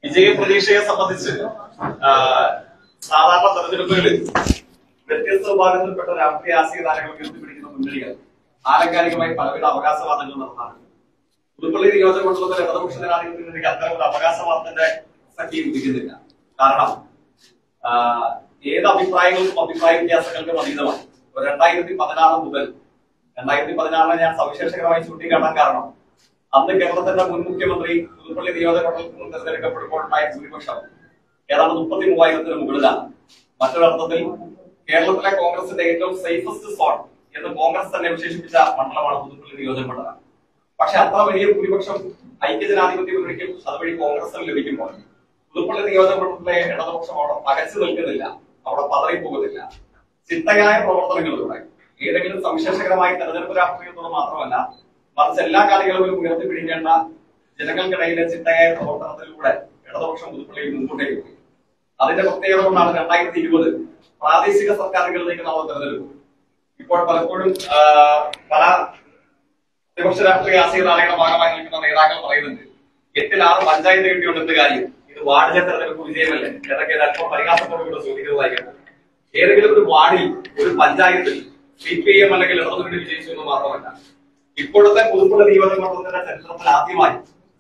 വിജയ പ്രതീക്ഷയെ സംബന്ധിച്ച് സാധാരണ തെരഞ്ഞെടുപ്പുകളിൽ വ്യത്യസ്ത വിഭാഗത്തിൽപ്പെട്ട രാഷ്ട്രീയ ആശയ താരങ്ങൾക്ക് എത്തിപ്പിടിക്കുന്ന മുന്നണികൾ ആലങ്കാരികമായി പലവിധ അവകാശവാദങ്ങൾ നടത്താറുണ്ട്. പുതുപ്പള്ളി നിയോജക മണ്ഡലത്തിൽ ഇടതുപക്ഷ ജനാധിപത്യത്തിലേക്ക് അത്തരം ഒരു അവകാശവാദത്തിന്റെ സഖ്യം ഉദിക്കുന്നില്ല. കാരണം ഏത് അഭിപ്രായങ്ങൾക്കും അഭിപ്രായ വ്യത്യാസങ്ങൾക്കും അതീതമാണ്. 2016 മുതൽ 2016 ഞാൻ സവിശേഷകരമായി ചൂണ്ടിക്കാട്ടാൻ കാരണം അന്ന് കേരളത്തിന്റെ മുൻ മുഖ്യമന്ത്രി പുതുപ്പള്ളി നിയോജക മണ്ഡലത്തിൽ നിന്ന് തെരഞ്ഞെടുക്കപ്പെടുമ്പോഴുണ്ടായ ഭൂരിപക്ഷം ഏതാണ്ട് 33,000-ന് മുകളിലാണ്. മറ്റൊരർത്ഥത്തിൽ കേരളത്തിലെ കോൺഗ്രസിന്റെ ഏറ്റവും സേഫസ്റ്റ് സോൺ എന്ന് കോൺഗ്രസ് തന്നെ വിശേഷിപ്പിച്ച മണ്ഡലമാണ് പുതുപ്പള്ളി നിയോജക മണ്ഡലം. പക്ഷെ അത്ര വലിയ ഭൂരിപക്ഷം ഐക്യജനാധിപത്യ മുന്നണിക്കും അതുവഴി കോൺഗ്രസിന് ലഭിക്കുമ്പോൾ പുതുപ്പള്ളി നിയോജക മണ്ഡലത്തിലെ ഇടതുപക്ഷം അവിടെ പകച്ചു നിൽക്കുന്നില്ല, അവിടെ പതറിപ്പോകുന്നില്ല. ചിട്ടയായ പ്രവർത്തനങ്ങളിലൂടെ ഏതെങ്കിലും സവിശേഷകരമായ തെരഞ്ഞെടുപ്പ് രാഷ്ട്രീയത്തോട് മാത്രമല്ല, മറിച്ച് എല്ലാ കാലങ്ങളിലും ഉയർത്തിപ്പിടിക്കേണ്ട ജനങ്ങൾക്കിടയിലെ ചിട്ടയായ പ്രവർത്തനത്തിലൂടെ ഇടതുപക്ഷം പുതുപ്പള്ളിയിൽ മുൻകൂട്ടേക്ക് പോയി. അതിന്റെ പ്രത്യേകത കൊണ്ടാണ് 2020 പ്രാദേശിക സർക്കാരുകളിലേക്ക് നമ്മൾ തെരഞ്ഞെടുക്കും. ഇപ്പോൾ പലപ്പോഴും പല പ്രതിപക്ഷ രാഷ്ട്രീയ ആശയധാരയുടെ ഭാഗമായി നിൽക്കുന്ന നേതാക്കൾ പറയുന്നുണ്ട്, 8-6 പഞ്ചായത്ത് കിട്ടിയോണ്ട് എന്ത് കാര്യം, ഇത് വാർഡിലെ തെരഞ്ഞെടുപ്പ് വിജയമല്ലേ എന്നൊക്കെ അല്പം പരിഹാസത്തോടുകൂടെ ചോദിക്കുന്നതായിരിക്കും. ഏതെങ്കിലും ഒരു വാർഡിൽ ഒരു പഞ്ചായത്തിൽ CPIM അല്ലെങ്കിൽ ഇടതുമുന്നണി വിജയിച്ചു എന്ന് മാത്രമല്ല, ഇപ്പോഴത്തെ പുതുപ്പള്ളി നിയോജക മണ്ഡലത്തിന്റെ ചരിത്രത്തിൽ ആദ്യമായി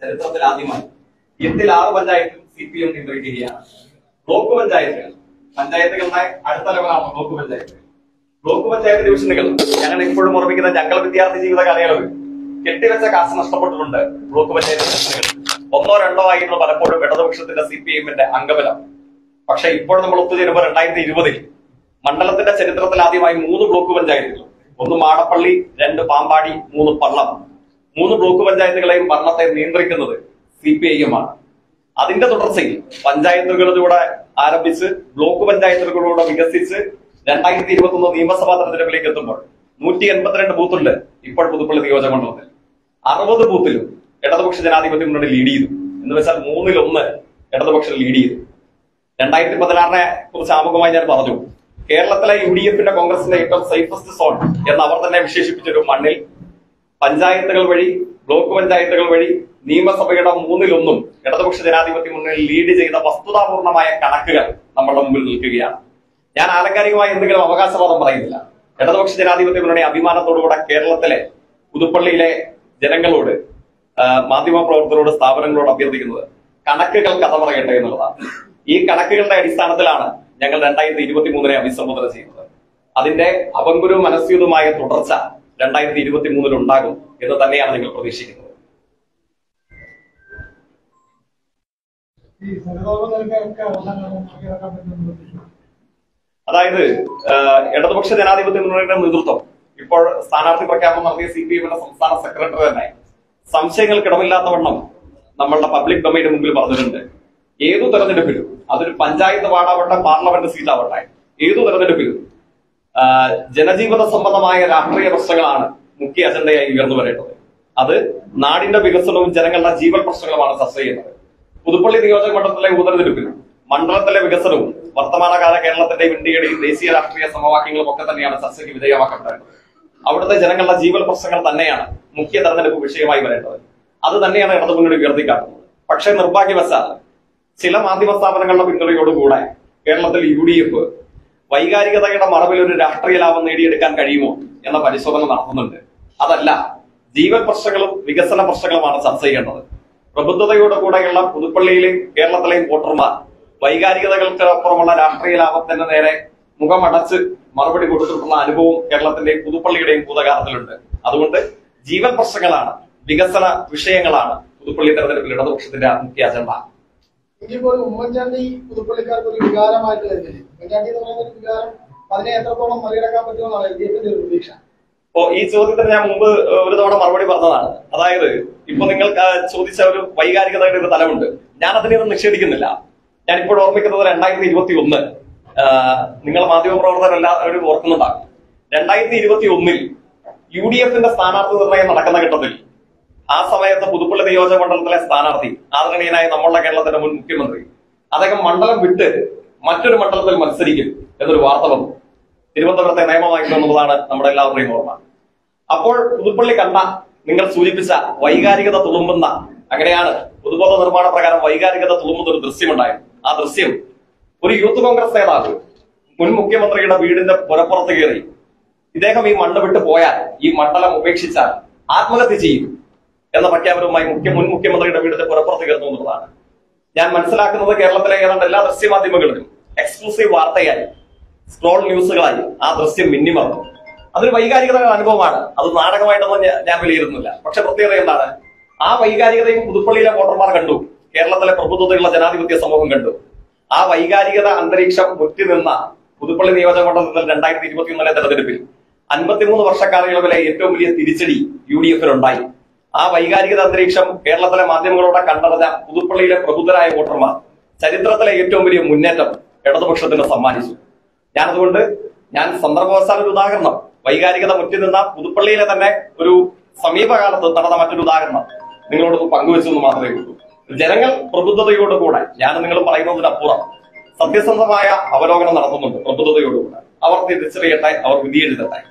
8-6 പഞ്ചായത്തിൽ CPM നിയന്ത്രിക്കുകയാണ്. ബ്ലോക്ക് പഞ്ചായത്തുകളുടെ അടുത്ത ലെവലാണ് ബ്ലോക്ക് പഞ്ചായത്ത് ഡിവിഷനുകൾ. ഞങ്ങൾ ഇപ്പോഴും ഓർമ്മിക്കുന്ന ഞങ്ങൾ വിദ്യാർത്ഥി ജീവിത കാലയളവിൽ കെട്ടിവെച്ച കാശ് നഷ്ടപ്പെട്ടിട്ടുണ്ട്. ബ്ലോക്ക് പഞ്ചായത്ത് ഡിവിഷനുകൾ 1-2 ആയിരുന്നു പലപ്പോഴും ഇടതുപക്ഷത്തിന്റെ CPIM-ന്റെ അംഗബലം. പക്ഷെ ഇപ്പോൾ നമ്മൾ ഒത്തുചേരുമ്പോൾ 2020 മണ്ഡലത്തിന്റെ ചരിത്രത്തിൽ ആദ്യമായി 3 ബ്ലോക്ക് പഞ്ചായത്തുകൾ, 1 മാടപ്പള്ളി, 2 പാമ്പാടി, 3 പള്ളം. 3 ബ്ലോക്ക് പഞ്ചായത്തുകളെയും ഭരണത്തെ നിയന്ത്രിക്കുന്നത് CPIM ആണ്. അതിന്റെ തുടർച്ചയിൽ പഞ്ചായത്തുകളിലൂടെ ആരംഭിച്ച് ബ്ലോക്ക് പഞ്ചായത്തുകളിലൂടെ വികസിച്ച് 2021 നിയമസഭാ തെരഞ്ഞെടുപ്പിലേക്ക് എത്തുമ്പോൾ 182 ബൂത്തുണ്ട് ഇപ്പോൾ പുതുപ്പള്ളി നിയോജക മണ്ഡലത്തിൽ. 60 ബൂത്തിലും ഇടതുപക്ഷ ജനാധിപത്യ മുന്നണി ലീഡ് ചെയ്തു. എന്ന് വെച്ചാൽ 3-1 ഇടതുപക്ഷം ലീഡ് ചെയ്തു. 2016 കുറിച്ച് ആമുഖമായി ഞാൻ പറഞ്ഞു, കേരളത്തിലെ UDF-ന്റെ കോൺഗ്രസിന്റെ ഏറ്റവും സേഫസ്റ്റ് സോൺ എന്ന് അവർ തന്നെ വിശേഷിപ്പിച്ചൊരു മണ്ണിൽ പഞ്ചായത്തുകൾ വഴി, ബ്ലോക്ക് പഞ്ചായത്തുകൾ വഴി നിയമസഭയുടെ 3-1 ഇടതുപക്ഷ ജനാധിപത്യ മുന്നണി ലീഡ് ചെയ്ത വസ്തുതാപൂർണമായ കണക്കുകൾ നമ്മളുടെ മുമ്പിൽ നിൽക്കുകയാണ്. ഞാൻ ആലങ്കാരികമായി എന്തെങ്കിലും അവകാശവാദം പറയുന്നില്ല. ഇടതുപക്ഷ ജനാധിപത്യ മുന്നണി അഭിമാനത്തോടുകൂടെ കേരളത്തിലെ പുതുപ്പള്ളിയിലെ ജനങ്ങളോട്, മാധ്യമപ്രവർത്തകരോട്, സ്ഥാപനങ്ങളോട് അഭ്യർത്ഥിക്കുന്നത് കണക്കുകൾ കഥ പറയട്ടെ എന്നുള്ളതാണ്. ഈ കണക്കുകളുടെ അടിസ്ഥാനത്തിലാണ് ഞങ്ങൾ 2023 അഭിസംബോധന ചെയ്യുന്നത്. അതിന്റെ അപങ്കുരു മനസ്യൂതമായ തുടർച്ച 2023 ഉണ്ടാകും എന്ന് തന്നെയാണ് നിങ്ങൾ പ്രതീക്ഷിക്കുന്നത്. അതായത് ഇടതുപക്ഷ ജനാധിപത്യ മുന്നണിയുടെ നേതൃത്വം ഇപ്പോൾ സ്ഥാനാർത്ഥി പ്രഖ്യാപനം നടത്തിയ CPIM-ന്റെ സംസ്ഥാന സെക്രട്ടറി തന്നെ സംശയങ്ങൾക്കിടമില്ലാത്തവണ്ണം നമ്മളുടെ പബ്ലിക് ഡൊമൈന് മുമ്പിൽ പറഞ്ഞിട്ടുണ്ട്, ഏതു തെരഞ്ഞെടുപ്പിലും, അതൊരു പഞ്ചായത്ത് വാർഡാവട്ടെ, പാർലമെന്റ് സീറ്റാവട്ടെ, ഏതു തെരഞ്ഞെടുപ്പിലും ജനജീവിത സംബന്ധമായ രാഷ്ട്രീയ പ്രശ്നങ്ങളാണ് മുഖ്യ അജണ്ടയായി ഉയർന്നു വരേണ്ടത്. അത് നാടിന്റെ വികസനവും ജനങ്ങളുടെ ജീവൽ പ്രശ്നങ്ങളുമാണ് ചർച്ച ചെയ്യുന്നത്. പുതുപ്പള്ളി നിയോജക മണ്ഡലത്തിലെ ഉപതെരഞ്ഞെടുപ്പിലും മണ്ഡലത്തിലെ വികസനവും വർത്തമാനകാല കേരളത്തിന്റെയും ഇന്ത്യയുടെയും ദേശീയ രാഷ്ട്രീയ സമവാക്യങ്ങളും ഒക്കെ തന്നെയാണ് ചർച്ചയ്ക്ക് വിധേയമാക്കപ്പെടേണ്ടത്. അവിടുത്തെ ജനങ്ങളുടെ ജീവൽ പ്രശ്നങ്ങൾ തന്നെയാണ് മുഖ്യ തെരഞ്ഞെടുപ്പ് വിഷയമായി വരേണ്ടത്. അത് തന്നെയാണ് ഇടതുമുന്നണി ഉയർത്തിക്കാട്ടുന്നത്. പക്ഷേ നിർഭാഗ്യവശാൽ ചില മാധ്യമ സ്ഥാപനങ്ങളുടെ പിന്തുണയോടുകൂടെ കേരളത്തിൽ UDF വൈകാരികതയുടെ മറവിൽ ഒരു രാഷ്ട്രീയ ലാഭം നേടിയെടുക്കാൻ കഴിയുമോ എന്ന പരിശോധന നടത്തുന്നുണ്ട്. അതല്ല, ജീവൽ പ്രശ്നങ്ങളും വികസന പ്രശ്നങ്ങളുമാണ് ചർച്ച ചെയ്യേണ്ടത്. പ്രബുദ്ധതയോടുകൂടെയുള്ള പുതുപ്പള്ളിയിലെയും കേരളത്തിലെയും വോട്ടർമാർ വൈകാരികതകൾക്ക് അപ്പുറമുള്ള രാഷ്ട്രീയ ലാഭത്തിന്റെ നേരെ മുഖമടച്ച് മറുപടി കൊടുത്തിട്ടുള്ള അനുഭവം കേരളത്തിന്റെയും പുതുപ്പള്ളിയുടെയും ഭൂതകാലത്തിലുണ്ട്. അതുകൊണ്ട് ജീവൽ പ്രശ്നങ്ങളാണ്, വികസന വിഷയങ്ങളാണ് പുതുപ്പള്ളി തെരഞ്ഞെടുപ്പിൽ ഇടതുപക്ഷത്തിന്റെ മുഖ്യ അജണ്ട. ഇപ്പോൾ ഉമ്മൻചാണ്ടി പുതുപ്പള്ളിക്കാർക്ക് ഒരു വികാരമായിട്ട് വരുന്നില്ല. ഉമ്മൻചാണ്ടി എന്ന് പറയുന്ന ഒരു വികാരം, അതിനെ എത്രത്തോളം മറികടക്കാൻ പറ്റുമെന്നാണ് LDF-ന്റെ ഒരു പ്രതീക്ഷ. അപ്പോ ഈ ചോദ്യത്തിന് ഞാൻ മുമ്പ് ഒരു തവണ മറുപടി പറഞ്ഞതാണ്. അതായത് ഇപ്പൊ നിങ്ങൾ ചോദിച്ച ഒരു വൈകാരികതയുടെ ഒരു തലമുണ്ട്. ഞാൻ അതിനെയൊന്നും നിഷേധിക്കുന്നില്ല. ഞാനിപ്പോൾ ഓർമ്മിക്കുന്നത് 2021 നിങ്ങൾ മാധ്യമപ്രവർത്തകരെല്ലാവരും ഓർക്കുന്നുണ്ടാകും. 2021 UDF-ന്റെ സ്ഥാനാർത്ഥി നിർണയം നടക്കുന്ന ഘട്ടത്തിൽ ആ സമയത്ത് പുതുപ്പള്ളി നിയോജക മണ്ഡലത്തിലെ സ്ഥാനാർത്ഥി, ആദരണീയനായ നമ്മളുടെ കേരളത്തിന്റെ മുൻ മുഖ്യമന്ത്രി, അദ്ദേഹം മണ്ഡലം വിട്ട് മറ്റൊരു മണ്ഡലത്തിൽ മത്സരിക്കും എന്നൊരു വാർത്ത വന്നു. തിരുവനന്തപുരത്തെ നിയമമായിരുന്നു എന്നുള്ളതാണ് നമ്മുടെ എല്ലാവരുടെയും ഓർമ്മ. അപ്പോൾ പുതുപ്പള്ളി കണ്ട നിങ്ങൾ സൂചിപ്പിച്ച വൈകാരികത തുളുമ്പുന്ന അങ്ങനെയാണ് പൊതുബോധ നിർമ്മാണ പ്രകാരം വൈകാരികത തുളുമ്പുന്ന ഒരു ദൃശ്യമുണ്ടായിരുന്നു. ആ ദൃശ്യം ഒരു യൂത്ത് കോൺഗ്രസ് നേതാവ് മുൻ മുഖ്യമന്ത്രിയുടെ വീടിന്റെ പുറപ്പുറത്ത് കയറി ഇദ്ദേഹം ഈ മണ്ണ് വിട്ടു പോയാൽ, ഈ മണ്ഡലം ഉപേക്ഷിച്ചാൽ ആത്മഹത്യ ചെയ്യും എന്ന പ്രഖ്യാപനവുമായി മുൻ മുഖ്യമന്ത്രിയുടെ വീടിന്റെ പുറപ്പുറത്ത് കയറുന്നു എന്നുള്ളതാണ്. ഞാൻ മനസ്സിലാക്കുന്നത് കേരളത്തിലെ ഏതാണ്ട് എല്ലാ ദൃശ്യമാധ്യമങ്ങളിലും എക്സ്ക്ലൂസീവ് വാർത്തയായി, സ്ക്രോൾ ന്യൂസുകളായി ആ ദൃശ്യം മിന്നിമറന്നു. അതൊരു വൈകാരികത അനുഭവമാണ്. അത് നാടകമായിട്ടൊന്നും ഞാൻ വിലയിരുത്തുന്നില്ല. പക്ഷെ പ്രത്യേകത എന്താണ്? ആ വൈകാരികതയും പുതുപ്പള്ളിയിലെ വോട്ടർമാർ കണ്ടു, കേരളത്തിലെ പ്രബുദ്ധതയുള്ള ജനാധിപത്യ സമൂഹം കണ്ടു. ആ വൈകാരികത അന്തരീക്ഷം മുറ്റിനിന്ന പുതുപ്പള്ളി നിയോജക മണ്ഡലത്തിൽ 2021 തെരഞ്ഞെടുപ്പിൽ 53 വർഷക്കാലയളവിലെ ഏറ്റവും വലിയ തിരിച്ചടി UDF-നുണ്ടായി. ആ വൈകാരികത അന്തരീക്ഷം കേരളത്തിലെ മാധ്യമങ്ങളോടെ കണ്ടറിഞ്ഞ പുതുപ്പള്ളിയിലെ പ്രബുദ്ധരായ വോട്ടർമാർ ചരിത്രത്തിലെ ഏറ്റവും വലിയ മുന്നേറ്റം ഇടതുപക്ഷത്തിന് സമ്മാനിച്ചു. ഞാൻ സന്ദർഭവശാൽ ഒരു ഉദാഹരണം, വൈകാരികത മുറ്റിനിന്ന പുതുപ്പള്ളിയിലെ തന്നെ ഒരു സമീപകാലത്ത് നടന്ന മറ്റൊരു ഉദാഹരണം നിങ്ങളോട് പങ്കുവെച്ചു എന്ന് മാത്രമേ ഉള്ളൂ. ജനങ്ങൾ പ്രബുദ്ധതയോടുകൂടെ, ഞാൻ നിങ്ങൾ പറയുന്നതിനപ്പുറം സത്യസന്ധമായ അവലോകനം നടത്തുന്നുണ്ട്. പ്രബുദ്ധതയോടുകൂടെ അവർ തിരിച്ചറിയട്ടെ, അവർ വിധിയെഴുതട്ടെ.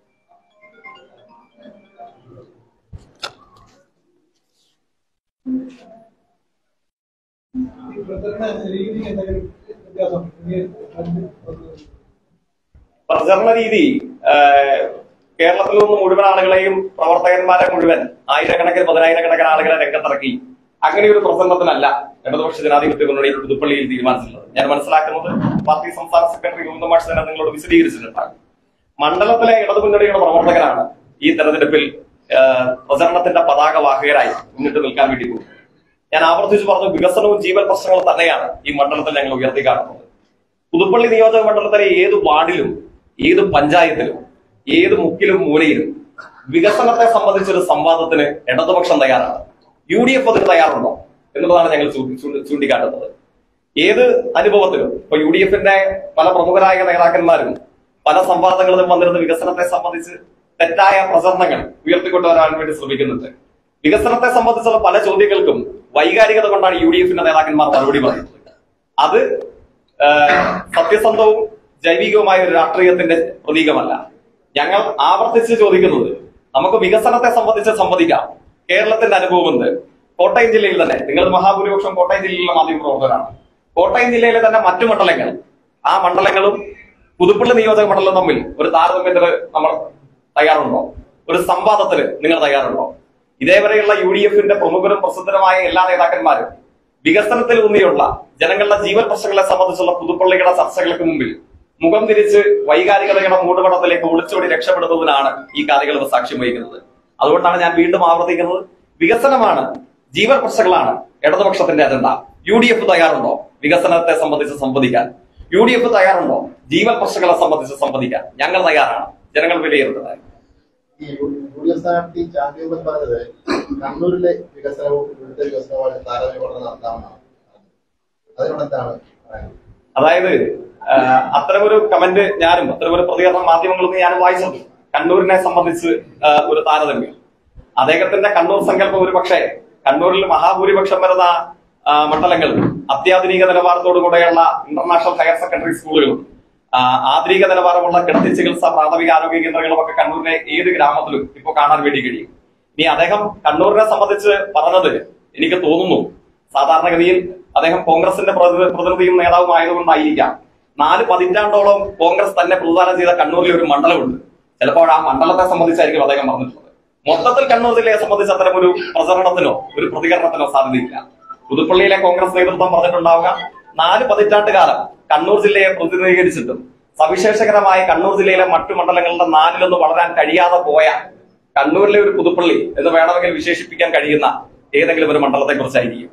പ്രചരണ രീതി കേരളത്തിൽ നിന്ന് മുഴുവൻ ആളുകളെയും, പ്രവർത്തകന്മാരെ മുഴുവൻ, ആയിരക്കണക്കിന് പതിനായിരക്കണക്കിന് ആളുകളെ രംഗത്തിറക്കി അങ്ങനെ ഒരു പ്രസംഗത്തിനല്ല ഇടതുപക്ഷ ജനാധിപത്യ മുന്നണിയിൽ പുതുപ്പള്ളിയിൽ തീരുമാനിച്ചിട്ടുള്ളത്. ഞാൻ മനസ്സിലാക്കുന്നത് പാർട്ടി സംസ്ഥാന സെക്രട്ടറി ഗോവിന്ദമാഷ് തന്നെ നിങ്ങളോട് വിശദീകരിച്ചിട്ടുണ്ടാകും. മണ്ഡലത്തിലെ ഇടതുമുന്നണിയുടെ പ്രവർത്തകരാണ് ഈ തെരഞ്ഞെടുപ്പിൽ പ്രചരണത്തിന്റെ പതാക വാഹകരായി മുന്നിട്ട് നിൽക്കാൻ വേണ്ടി പോകുന്നത്. ഞാൻ ആവർത്തിച്ചു പറഞ്ഞു, വികസനവും ജീവൻ പ്രശ്നങ്ങളും തന്നെയാണ് ഈ മണ്ഡലത്തിൽ ഞങ്ങൾ ഉയർത്തിക്കാട്ടുന്നത്. പുതുപ്പള്ളി നിയോജക മണ്ഡലത്തിലെ ഏത് വാർഡിലും, ഏത് പഞ്ചായത്തിലും, ഏത് മുക്കിലും മൂലയിലും വികസനത്തെ സംബന്ധിച്ചൊരു സംവാദത്തിന് ഇടതുപക്ഷം തയ്യാറാണ്. UDF അതിന് തയ്യാറുണ്ടോ എന്നുള്ളതാണ് ഞങ്ങൾ ചൂണ്ടിക്കാട്ടുന്നത്. ഏത് അനുഭവത്തിലും ഇപ്പൊ UDF-ന്റെ പല പ്രമുഖരായ നേതാക്കന്മാരും പല സംവാദങ്ങളിലും വന്നിരുന്ന വികസനത്തെ സംബന്ധിച്ച് തെറ്റായ പ്രചരണങ്ങൾ ഉയർത്തിക്കൊണ്ടുവരാൻ വേണ്ടി ശ്രമിക്കുന്നുണ്ട്. വികസനത്തെ സംബന്ധിച്ചുള്ള പല ചോദ്യങ്ങൾക്കും വൈകാരികത കൊണ്ടാണ് UDF-ന്റെ നേതാക്കന്മാർ മറുപടി പറയുന്നത്. അത് സത്യസന്ധവും ജൈവികവുമായ ഒരു രാഷ്ട്രീയത്തിന്റെ പ്രതീകമല്ല. ഞങ്ങൾ ആവർത്തിച്ച് ചോദിക്കുന്നത്, നമുക്ക് വികസനത്തെ സംബന്ധിച്ച് സംവദിക്കാം. കേരളത്തിന്റെ അനുഭവം ഉണ്ട്. കോട്ടയം ജില്ലയിൽ തന്നെ, നിങ്ങൾ മഹാഭൂരിപക്ഷം കോട്ടയം ജില്ലയിലെ മാധ്യമപ്രവർത്തകരാണ്. കോട്ടയം ജില്ലയിലെ തന്നെ മറ്റു മണ്ഡലങ്ങൾ, ആ മണ്ഡലങ്ങളും പുതുപ്പള്ളി നിയോജക മണ്ഡലം തമ്മിൽ ഒരു താരതമ്യത്തിന് നമ്മൾ തയ്യാറുണ്ടോ? ഒരു സംവാദത്തിന് നിങ്ങൾ തയ്യാറുണ്ടോ? ഇതേവരെയുള്ള UDF-ന്റെ പ്രമുഖരും പ്രസിദ്ധരുമായ എല്ലാ നേതാക്കന്മാരും വികസനത്തിൽ ഊന്നിയുള്ള ജനങ്ങളുടെ ജീവൻ പ്രശ്നങ്ങളെ സംബന്ധിച്ചുള്ള പുതുപ്പള്ളിയുടെ ചർച്ചകൾക്ക് മുമ്പിൽ മുഖം തിരിച്ച് വൈകാരികതയുടെ മൂടുപടത്തിലേക്ക് ഒളിച്ചോടി രക്ഷപ്പെടുന്നതിനാണ് ഈ കാര്യങ്ങൾ സാക്ഷ്യം വഹിക്കുന്നത്. അതുകൊണ്ടാണ് ഞാൻ വീണ്ടും ആവർത്തിക്കുന്നത്, വികസനമാണ്, ജീവൻ പ്രശ്നങ്ങളാണ് ഇടതുപക്ഷത്തിന്റെ അജണ്ട. UDF തയ്യാറുണ്ടോ വികസനത്തെ സംബന്ധിച്ച് സംവദിക്കാൻ? UDF തയ്യാറുണ്ടോ ജീവൻ പ്രശ്നങ്ങളെ സംബന്ധിച്ച് സംവദിക്കാൻ? ഞങ്ങൾ തയ്യാറാണ്. ജനങ്ങൾ വിലയിരുത്തുന്നത്. ഈ UDF സ്ഥാനാർത്ഥി ചാമ്പ്യൻ പറഞ്ഞത് കണ്ണൂരിലെ വികസനവും ഇവിടുത്തെ വികസനവുമായി താരതമ്യം നടത്താമെന്നാണ്. അതിനോടെന്താണ് പറയുന്നത്? അതായത് അത്തരമൊരു കമന്റ് ഞാനും അത്തരമൊരു പ്രതികരണം മാധ്യമങ്ങളിൽ ഞാനും വായിച്ചത്. കണ്ണൂരിനെ സംബന്ധിച്ച് ഒരു താരതമ്യം, അദ്ദേഹത്തിന്റെ കണ്ണൂർ സങ്കല്പം ഒരു പക്ഷേ കണ്ണൂരിൽ മഹാഭൂരിപക്ഷം വരുന്ന മണ്ഡലങ്ങൾ അത്യാധുനിക നിലവാരത്തോടുകൂടെയുള്ള ഇന്റർനാഷണൽ ഹയർ സെക്കൻഡറി സ്കൂളുകളും ആധുനിക നിലവാരമുള്ള കിടത്തി ചികിത്സ പ്രാഥമിക ആരോഗ്യ കേന്ദ്രങ്ങളും ഒക്കെ കണ്ണൂരിലെ ഏത് ഗ്രാമത്തിലും ഇപ്പോൾ കാണാൻ വേണ്ടി കഴിയും. ഇനി അദ്ദേഹം കണ്ണൂരിനെ സംബന്ധിച്ച് പറഞ്ഞത് എനിക്ക് തോന്നുന്നു, സാധാരണഗതിയിൽ അദ്ദേഹം കോൺഗ്രസിന്റെ പ്രതിനിധിയും നേതാവും ആയതുകൊണ്ടായിരിക്കാം 4 പതിറ്റാണ്ടോളം കോൺഗ്രസ് തന്നെ പ്രതിദാനം ചെയ്ത കണ്ണൂരിലെ ഒരു മണ്ഡലമുണ്ട്. ചിലപ്പോൾ ആ മണ്ഡലത്തെ സംബന്ധിച്ചായിരിക്കും അദ്ദേഹം പറഞ്ഞിട്ടുള്ളത്. മൊത്തത്തിൽ കണ്ണൂർ ജില്ലയെ സംബന്ധിച്ച് അത്തരം ഒരു പ്രചരണത്തിനോ ഒരു പ്രതികരണത്തിനോ സാധ്യതയില്ല. പുതുപ്പള്ളിയിലെ കോൺഗ്രസ് നേതൃത്വം പറഞ്ഞിട്ടുണ്ടാവുക, 4 പതിറ്റാണ്ട് കാലം കണ്ണൂർ ജില്ലയെ പ്രതിനിധീകരിച്ചിട്ടും സവിശേഷകരമായ കണ്ണൂർ ജില്ലയിലെ മറ്റു മണ്ഡലങ്ങളുടെ 4ലൊന്ന് വളരാൻ കഴിയാതെ പോയ കണ്ണൂരിലെ ഒരു പുതുപ്പള്ളി എന്ന് വേണമെങ്കിൽ വിശേഷിപ്പിക്കാൻ കഴിയുന്ന ഏതെങ്കിലും ഒരു മണ്ഡലത്തെ കുറിച്ചായിരിക്കും.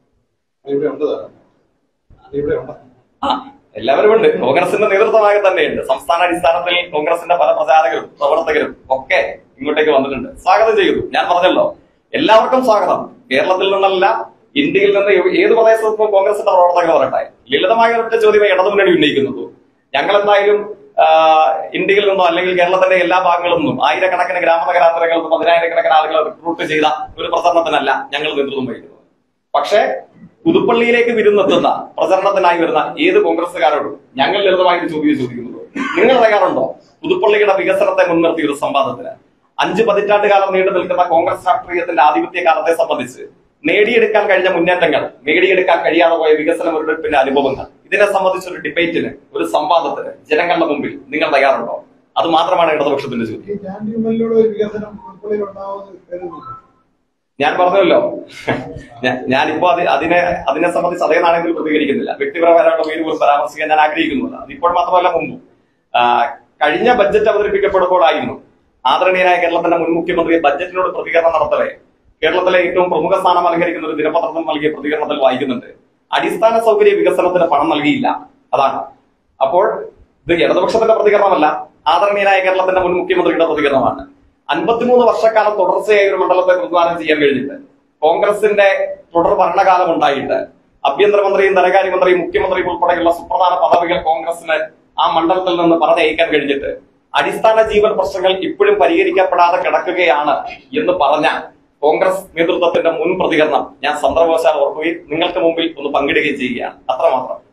എല്ലാവരും ഉണ്ട്. കോൺഗ്രസിന്റെ നേതൃത്വമായി തന്നെയുണ്ട്. സംസ്ഥാന അടിസ്ഥാനത്തിൽ കോൺഗ്രസിന്റെ പല പ്രചാരകരും പ്രവർത്തകരും ഒക്കെ ഇങ്ങോട്ടേക്ക് വന്നിട്ടുണ്ട്. സ്വാഗതം ചെയ്യുന്നു. ഞാൻ പറഞ്ഞല്ലോ, എല്ലാവർക്കും സ്വാഗതം. കേരളത്തിൽ നിന്നല്ല, ഇന്ത്യയിൽ നിന്ന് ഏത് പ്രദേശത്തും കോൺഗ്രസിന്റെ പ്രവർത്തകർ വരട്ടെ. ലളിതമായ ഒരൊറ്റ ചോദ്യമേ ഇടതുമുന്നണി ഉന്നയിക്കുന്നുള്ളൂ. ഞങ്ങൾ എന്തായാലും ഇന്ത്യയിൽ നിന്നോ അല്ലെങ്കിൽ കേരളത്തിന്റെ എല്ലാ ഭാഗങ്ങളിൽ നിന്നും ആയിരക്കണക്കിന് ഗ്രാമനഗരാന്തരങ്ങളിൽ നിന്നും 10,000-കണക്കിന് ആളുകളെ റിക്രൂട്ട് ചെയ്ത ഒരു പ്രചരണത്തിനല്ല ഞങ്ങൾ നേതൃത്വം വഹിക്കുന്നത്. പക്ഷേ പുതുപ്പള്ളിയിലേക്ക് വിരുന്നെത്തുന്ന പ്രചരണത്തിനായി വരുന്ന ഏത് കോൺഗ്രസുകാരോടും ഞങ്ങൾ ലളിതമായിട്ട് ചോദിക്കുന്നുള്ളൂ, നിങ്ങൾ തയ്യാറുണ്ടോ പുതുപ്പള്ളിയുടെ വികസനത്തെ മുൻനിർത്തി ഒരു സംവാദത്തിന്? 5 പതിറ്റാണ്ട് കാലം നീണ്ടു നിൽക്കുന്ന കോൺഗ്രസ് രാഷ്ട്രീയത്തിന്റെ ആധിപത്യ കാലത്തെ സംബന്ധിച്ച് നേടിയെടുക്കാൻ കഴിഞ്ഞ മുന്നേറ്റങ്ങൾ, നേടിയെടുക്കാൻ കഴിയാതെ പോയ വികസന മുരടിപ്പിന്റെ അനുഭവങ്ങൾ, ഇതിനെ സംബന്ധിച്ചൊരു ഡിബേറ്റിന്, ഒരു സംവാദത്തിന് ജനങ്ങളുടെ മുമ്പിൽ നിങ്ങൾ തയ്യാറുണ്ടോ? അത് മാത്രമാണ് ഇടതുപക്ഷത്തിന്റെ ചോദ്യം. ഞാൻ പറഞ്ഞല്ലോ, ഞാനിപ്പോ അതിനെ സംബന്ധിച്ച് അതേ നാണെങ്കിൽ പ്രതികരിക്കുന്നില്ല. വ്യക്തിപരമായിട്ടുള്ള പേര് പോലും പരാമർശിക്കാൻ ഞാൻ ആഗ്രഹിക്കുന്നില്ല. അതിപ്പോൾ മാത്രമല്ല, മുമ്പും കഴിഞ്ഞ ബഡ്ജറ്റ് അവതരിപ്പിക്കപ്പെടുമ്പോഴായിരുന്നു ആദരണീയനായ കേരളത്തിന്റെ മുൻ മുഖ്യമന്ത്രി ബഡ്ജറ്റിനോട് പ്രതികരണം നടത്തവേ കേരളത്തിലെ ഏറ്റവും പ്രമുഖ സ്ഥാനം അലങ്കരിക്കുന്ന ഒരു ദിനപത്രത്തിൽ നൽകിയ പ്രതികരണത്തിൽ വായിക്കുന്നുണ്ട്, അടിസ്ഥാന സൗകര്യ വികസനത്തിന് പണം നൽകിയില്ല. അതാണ്. അപ്പോൾ ഇത് ഇടതുപക്ഷത്തിന്റെ പ്രതികരണമല്ല, ആദരണീയനായ കേരളത്തിന്റെ മുൻ മുഖ്യമന്ത്രിയുടെ പ്രതികരണമാണ്. 53 വർഷക്കാലം തുടർച്ചയായി ഒരു മണ്ഡലത്തെ പ്രതിദാനം ചെയ്യാൻ കഴിഞ്ഞിട്ട്, കോൺഗ്രസിന്റെ തുടർ ഭരണകാലം ഉണ്ടായിട്ട്, ആഭ്യന്തരമന്ത്രിയും ധനകാര്യമന്ത്രിയും മുഖ്യമന്ത്രിയും ഉൾപ്പെടെയുള്ള സുപ്രധാന പദവികൾ കോൺഗ്രസിന് ആ മണ്ഡലത്തിൽ നിന്ന് പറഞ്ഞയക്കാൻ കഴിഞ്ഞിട്ട്, അടിസ്ഥാന ജീവൻ പ്രശ്നങ്ങൾ ഇപ്പോഴും പരിഹരിക്കപ്പെടാതെ കിടക്കുകയാണ് എന്ന് പറഞ്ഞ കോൺഗ്രസ് നേതൃത്വത്തിന്റെ മുൻ പ്രതികരണം ഞാൻ സന്ദർഭവശാൽ ഓർക്കുകയും നിങ്ങൾക്ക് മുമ്പിൽ ഒന്ന് പങ്കിടുകയും ചെയ്യുകയാണ്. അത്രമാത്രം.